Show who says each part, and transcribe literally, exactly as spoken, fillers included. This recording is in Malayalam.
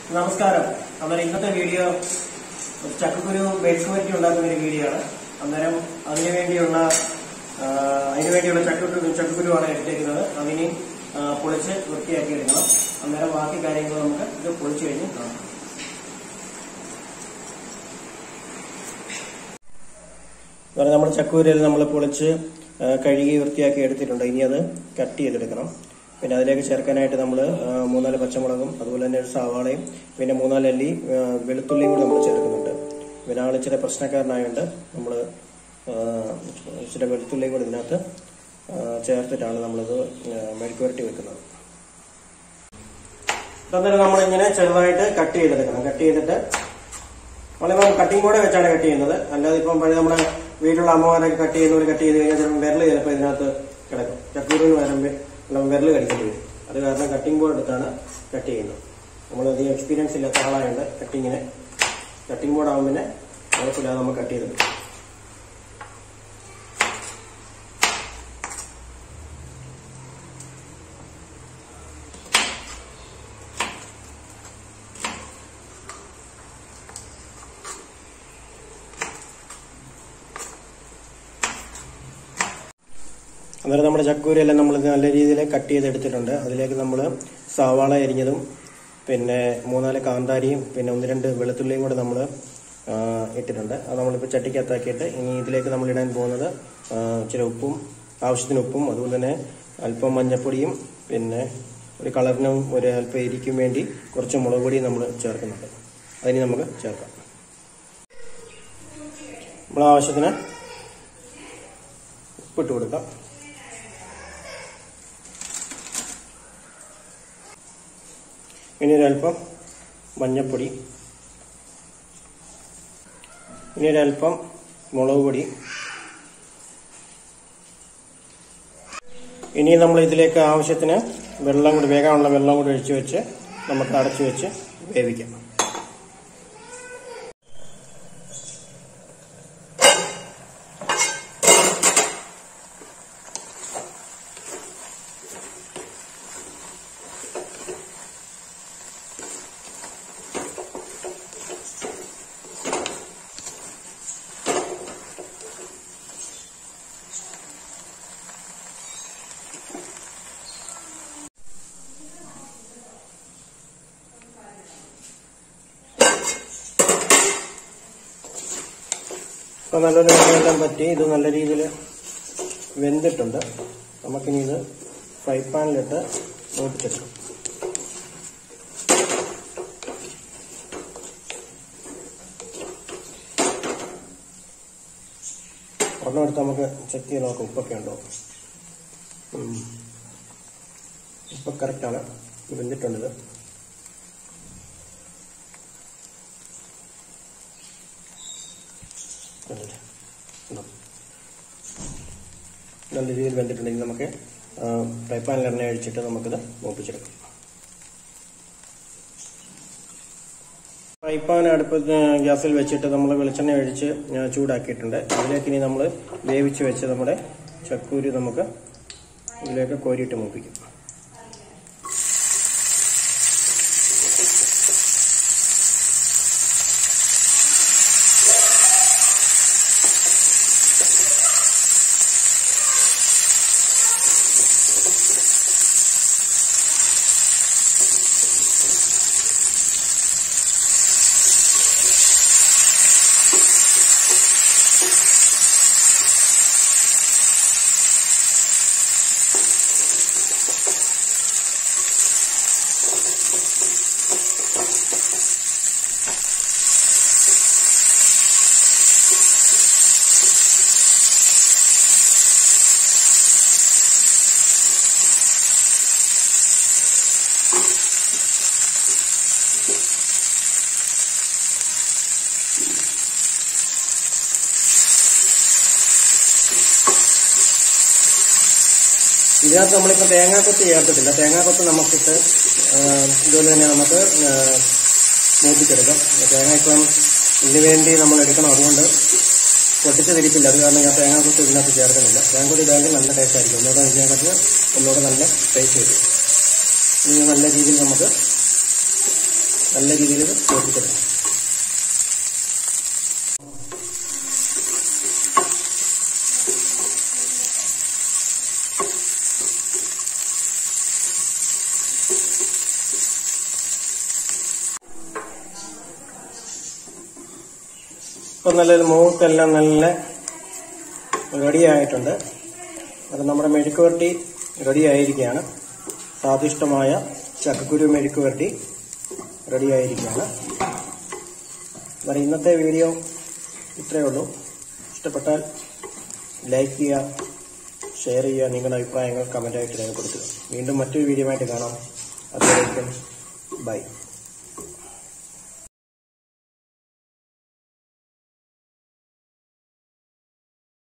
Speaker 1: നമസ്കാരം. അന്നേരം ഇന്നത്തെ വീഡിയോ ചക്കക്കുരു മെഴുക്ക് വരട്ടി ഉണ്ടാക്കുന്ന ഒരു വീഡിയോ ആണ്. അന്നേരം അതിനു വേണ്ടിയുള്ള അതിനു വേണ്ടിയുള്ള ചക്കക്കുരു ചക്കക്കുരുവാണ് എടുത്തേക്കുന്നത്. അതിന് പൊളിച്ച് വൃത്തിയാക്കി എടുക്കണം. അന്നേരം ബാക്കി കാര്യങ്ങൾ നമുക്ക് ഇത് പൊളിച്ചു കഴിഞ്ഞ് കാണാം. അന്നേരം നമ്മൾ ചക്കക്കുരുവിൽ നമ്മൾ പൊളിച്ച് കഴുകി വൃത്തിയാക്കി എടുത്തിട്ടുണ്ട്. ഇനി അത് കട്ട് ചെയ്തെടുക്കണം. പിന്നെ അതിലേക്ക് ചേർക്കാനായിട്ട് നമ്മൾ മൂന്നാല് പച്ചമുളകും അതുപോലെ തന്നെ ഒരു സവാളയും പിന്നെ മൂന്നാല് അല്ലി വെളുത്തുള്ളിയും കൂടി നമ്മൾ ചേർക്കുന്നുണ്ട്. പിന്നെ ആൾ ഇച്ചിരി പ്രശ്നക്കാരനായതുകൊണ്ട് നമ്മൾ ഇച്ചിരി വെളുത്തുള്ളിയും കൂടി ഇതിനകത്ത് ചേർത്തിട്ടാണ് നമ്മളിത് മെഴുക്ക് പുരട്ടി വെക്കുന്നത്. അന്നേരം നമ്മളിങ്ങനെ ചെറുതായിട്ട് കട്ട് ചെയ്തെടുക്കണം. കട്ട് ചെയ്തിട്ട് നമ്മളിപ്പം കട്ടിങ് കൂടെ വെച്ചാണ് കട്ട് ചെയ്യുന്നത്. അല്ലാതെ ഇപ്പം പഴയ നമ്മുടെ വീട്ടിലുള്ള അമ്മമാരൊക്കെ കട്ട് ചെയ്യുന്നവർ കട്ട് ചെയ്ത് കഴിഞ്ഞാൽ ചിലപ്പോൾ വിരൽ ചിലപ്പോൾ ഇതിനകത്ത് കിടക്കും. ചക്കൂരിന് വരുമ്പോൾ വിരൽ കടിക്കേണ്ടി വരും. അത് കാരണം കട്ടിംഗ് ബോർഡ് എടുത്താണ് കട്ട് ചെയ്യുന്നത്. നമ്മളധികം എക്സ്പീരിയൻസ് ഇല്ലാത്ത ആളായതുകൊണ്ട് കട്ടിങ്ങിന് കട്ടിംഗ് ബോർഡ് ആകുമ്പോൾ പിന്നെ കുഴപ്പമില്ലാതെ നമ്മൾ കട്ട് ചെയ്തെടുക്കും. അന്നേരം നമ്മുടെ ചക്കൂരെല്ലാം നമ്മൾ നല്ല രീതിയിൽ കട്ട് ചെയ്തെടുത്തിട്ടുണ്ട്. അതിലേക്ക് നമ്മൾ സവാള അരിഞ്ഞതും പിന്നെ മൂന്നാല് കാന്താരിയും പിന്നെ ഒന്ന് രണ്ട് വെളുത്തുള്ളിയും കൂടെ നമ്മൾ ഇട്ടിട്ടുണ്ട്. അത് നമ്മളിപ്പോൾ ചട്ടിക്കകത്താക്കിയിട്ട് ഇനി ഇതിലേക്ക് നമ്മൾ ഇടാൻ പോകുന്നത് ഇച്ചിരി ഉപ്പും ആവശ്യത്തിന് ഉപ്പും അതുപോലെ തന്നെ അല്പം മഞ്ഞൾപ്പൊടിയും പിന്നെ ഒരു കളറിനും ഒരു അല്പം എരിക്കും വേണ്ടി കുറച്ച് മുളക് പൊടിയും നമ്മൾ ചേർക്കുന്നുണ്ട്. അതിന് നമുക്ക് ചേർക്കാം. നമ്മൾ ആവശ്യത്തിന് ഉപ്പിട്ട് കൊടുക്കാം. ഇനി ഒരൽപ്പം മഞ്ഞൾപ്പൊടി, ഇനി ഒരൽപ്പം മുളക് പൊടി. ഇനി നമ്മൾ ഇതിലേക്ക് ആവശ്യത്തിന് വെള്ളം കൂടി വേകാനുള്ള വെള്ളം കൂടി ഒഴിച്ചു വെച്ച് നമുക്ക് അടച്ചു വെച്ച് വേവിക്കാം. ഇപ്പം നല്ലൊരു വെള്ളം പറ്റി ഇത് നല്ല രീതിയിൽ വെന്തിട്ടുണ്ട്. നമുക്കിനി ഇത് ഫ്രൈ പാനിലിട്ട് മൂപ്പിച്ചെടുക്കാം. ഒരെണ്ണം എടുത്ത് നമുക്ക് ചെക്ക് ചെയ്ത് നോക്കാം ഉപ്പൊക്കെ ഉണ്ടോ. ഉപ്പ് കറക്റ്റാണ്, വെന്തിട്ടുണ്ടത്. നല്ല രീതിയിൽ വെന്തിട്ടുണ്ടെങ്കിൽ നമുക്ക് ഫ്രൈ പാനിൽ എണ്ണ ഒഴിച്ചിട്ട് നമുക്കിത് മൂപ്പിച്ചെടുക്കാം. ഫ്രൈ പാൻ അടുപ്പത്ത് ഗ്യാസിൽ വെച്ചിട്ട് നമ്മൾ വെളിച്ചെണ്ണ ഒഴിച്ച് ചൂടാക്കിയിട്ടുണ്ട്. അതിലേക്ക് ഇനി നമ്മൾ വേവിച്ച് വെച്ച് നമ്മുടെ ചക്കൂരി നമുക്ക് ഇതിലേക്ക് കോരിയിട്ട് മൂപ്പിക്കും. ഇതിനകത്ത് നമ്മളിപ്പോൾ തേങ്ങാക്കൊത്ത് ചേർത്തിട്ടില്ല. തേങ്ങാക്കൊത്ത് നമുക്കിട്ട് ഇതുപോലെ തന്നെ നമുക്ക് മൂപ്പിച്ചെടുക്കാം. തേങ്ങ ഇപ്പം ഇതിന് വേണ്ടി നമ്മൾ എടുക്കണം, അതുകൊണ്ട് പൊട്ടിച്ച് തിരിക്കില്ല. അത് കാരണം ഞാൻ തേങ്ങാക്കൊത്ത് ഇതിനകത്ത് ചേർക്കുന്നില്ല. തേങ്ങാക്കൊത്ത് ഇതാണെങ്കിൽ നല്ല ടേസ്റ്റ് ആയിരിക്കും. ഒന്നുകൂടെ ഇതിനകത്ത് ഒന്നുകൂടെ നല്ല ടേസ്റ്റ് വരും. ഇനി നല്ല രീതിയിൽ നമുക്ക് നല്ല രീതിയിൽ യോജിച്ചെടുക്കണം. ഇപ്പം നല്ലൊരു മൂത്തെല്ലാം നല്ല റെഡി ആയിട്ടുണ്ട്. അത് നമ്മുടെ മെഴുക്ക് വരട്ടി റെഡി ആയിരിക്കുകയാണ്. സ്വാദിഷ്ടമായ ചക്കക്കുരു മെഴുക്ക് വരട്ടി റെഡി ആയിരിക്കുകയാണ്. എന്നാൽ ഇന്നത്തെ വീഡിയോ ഇത്രയേ ഉള്ളൂ. ഇഷ്ടപ്പെട്ടാൽ ലൈക്ക് ചെയ്യുക, ഷെയർ ചെയ്യുക, നിങ്ങളുടെ അഭിപ്രായങ്ങൾ കമൻ്റായിട്ട് രേഖപ്പെടുത്തുക. വീണ്ടും മറ്റൊരു വീഡിയോ ആയിട്ട് കാണാം. അതുവരേക്കും ബൈ.